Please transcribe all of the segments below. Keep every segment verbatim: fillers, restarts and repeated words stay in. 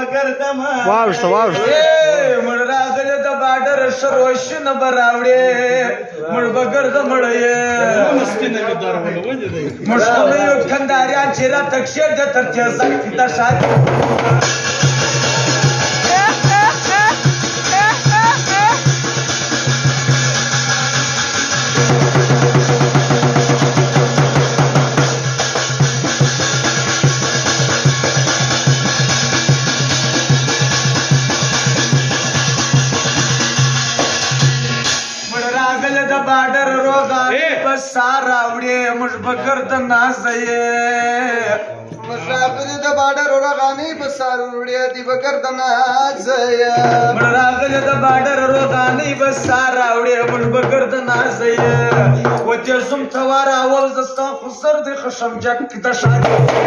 ګردمه واوښته واوښته مړ راغلی د باډر شروشونه به راوړې مړ به ګرده مړه یې مړ شخونه یو کنداریان چې راته کښېږده تر تېزک د شاعر باډر روغانې به سار راوړې موږ به ګرده نازه یې موږ راغلي د باډر روغانې به سار وړې دي به ګرده نازه یې موږ راغلي د باډر روغانې به سار راوړې موږ به ګرده نازه یې وتې زوم ته واراول زه ستا خو سر دی خشم جک د شاعر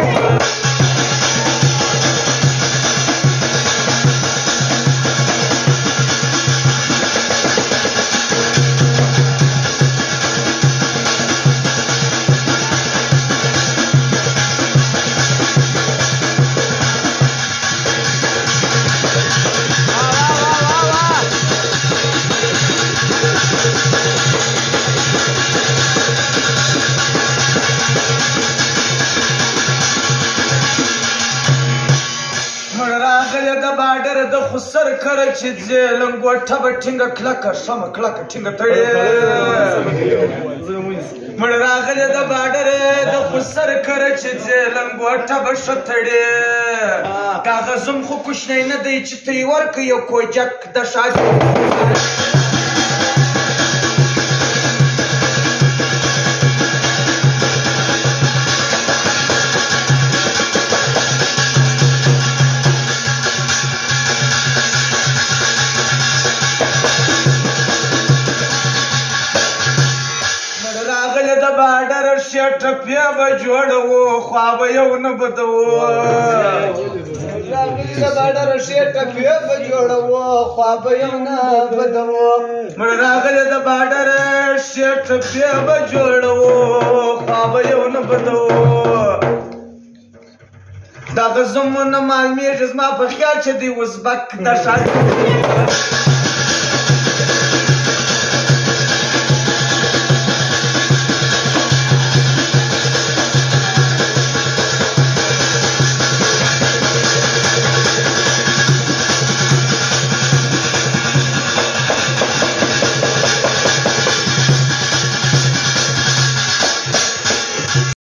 د باډر د خسر کړه چې ځې لنګوټه به ټینګه کلکه شمه کلکه ټینګه تړې مړ راغلی د باډر د خسر کړه چې ځې لنګوټه به ښه تړې کاغذم خو کوچنی نه دی چې ته یې ورکړې یو کوجک د شاجو د باډر شیټه پیا به جوړوو خوا به یو نه بدوو راغلي د باډر شیټه پیا به جوړوو خوا به یو نه بدوو مړ راغلی د باډر شیټه پیا به جوړوو خوا به یو نه بدوو دغه زمونه معلومیږي زما په خیال چې دی ازبک د شاعر